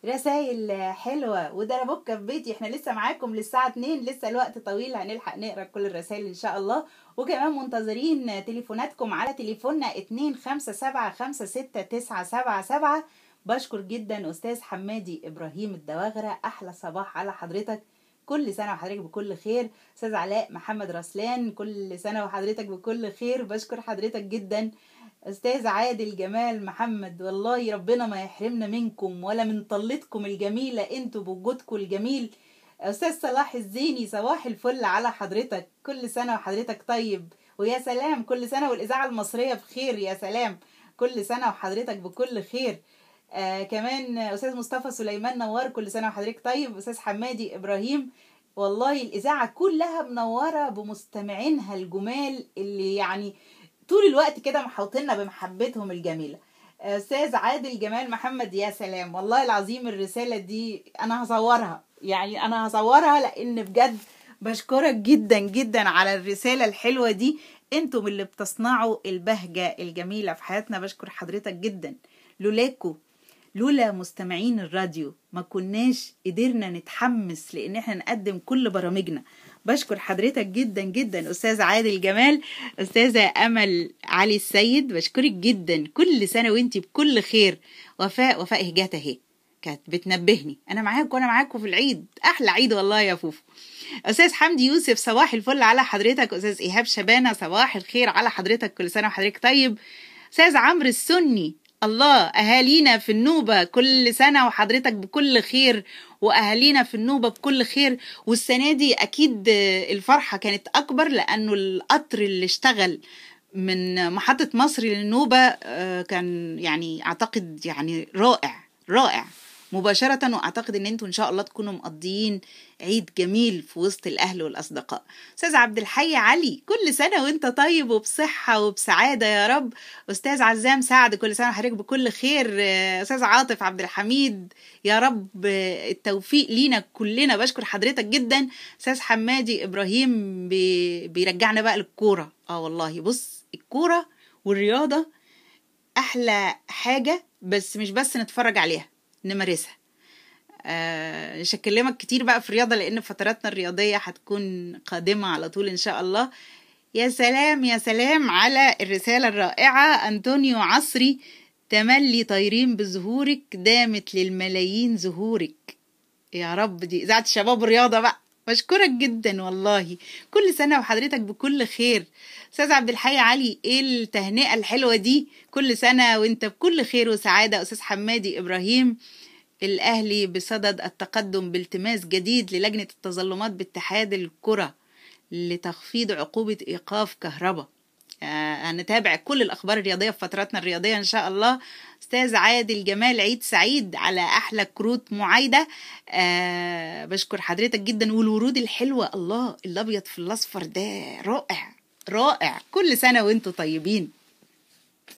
رسايل حلوة ودربوكة في بيتي. احنا لسه معاكم للساعة 2، لسه الوقت طويل، هنلحق نقرا كل الرسائل ان شاء الله. وكمان منتظرين تليفوناتكم على تليفوننا 257569777. بشكر جدا استاذ حمادي ابراهيم الدواغرة، احلى صباح على حضرتك، كل سنة وحضرتك بكل خير. استاذ علاء محمد رسلان، كل سنة وحضرتك بكل خير، بشكر حضرتك جدا. استاذ عادل جمال محمد، والله ربنا ما يحرمنا منكم ولا من طلتكم الجميلة انتوا بوجودكم الجميل. استاذ صلاح الزيني، صباح الفل على حضرتك، كل سنة وحضرتك طيب، ويا سلام كل سنة والإذاعة المصرية بخير، يا سلام كل سنة وحضرتك بكل خير. كمان أستاذ مصطفى سليمان نوار، كل سنة وحضرتك طيب. أستاذ حمادي إبراهيم، والله الإذاعة كلها منورة بمستمعينها الجمال اللي يعني طول الوقت كده محوطيننا بمحبتهم الجميلة. أستاذ عادل جمال محمد، يا سلام والله العظيم الرسالة دي أنا هصورها، يعني أنا هصورها لأن بجد بشكرك جدا جدا على الرسالة الحلوة دي. انتم اللي بتصنعوا البهجة الجميلة في حياتنا، بشكر حضرتك جدا. لولاكو، لولا مستمعين الراديو ما كناش قدرنا نتحمس لان احنا نقدم كل برامجنا. بشكر حضرتك جدا جدا استاذ عادل جمال. استاذة امل علي السيد، بشكرك جدا، كل سنة وانتي بكل خير. وفاء هجاته اهي كانت بتنبهني انا معاك وانا معاكم في العيد، احلى عيد والله يا فوفو. استاذ حمدي يوسف، صباح الفل على حضرتك. استاذ ايهاب شبانه، صباح الخير على حضرتك، كل سنه وحضرتك طيب. استاذ عمرو السني، الله اهالينا في النوبه كل سنه وحضرتك بكل خير، واهالينا في النوبه بكل خير. والسنه دي اكيد الفرحه كانت اكبر لانه القطر اللي اشتغل من محطه مصر للنوبه كان يعني اعتقد يعني رائع رائع مباشرة. واعتقد ان انتوا ان شاء الله تكونوا مقضيين عيد جميل في وسط الاهل والاصدقاء. استاذ عبد الحي علي، كل سنة وانت طيب وبصحة وبسعادة يا رب. استاذ عزام سعد، كل سنة وحضرتك بكل خير. استاذ عاطف عبد الحميد، يا رب التوفيق لينا كلنا، بشكر حضرتك جدا. استاذ حمادي ابراهيم بيرجعنا بقى للكورة. والله بص، الكورة والرياضة احلى حاجة، بس مش بس نتفرج عليها، نمارسها. مش هكلمك كتير بقى في الرياضة لأن فتراتنا الرياضية هتكون قادمة على طول إن شاء الله. يا سلام يا سلام على الرسالة الرائعة. أنطونيو عصري، تملي طايرين بزهورك، دامت للملايين زهورك. يا رب دي إذاعة الشباب والرياضة بقى. بشكرك جدا والله، كل سنة وحضرتك بكل خير. أستاذ عبد الحي علي، إيه التهنئة الحلوة دي، كل سنة وإنت بكل خير وسعادة. أستاذ حمادي إبراهيم، الأهلي بصدد التقدم بالتماس جديد للجنة التظلمات باتحاد الكرة لتخفيض عقوبة إيقاف كهرباء. هنتابع كل الأخبار الرياضية في فتراتنا الرياضية إن شاء الله. أستاذ عادل جمال، عيد سعيد على أحلى كروت معايدة. بشكر حضرتك جدا. والورود الحلوة، الله الأبيض في الأصفر ده رائع رائع، كل سنة وانتوا طيبين.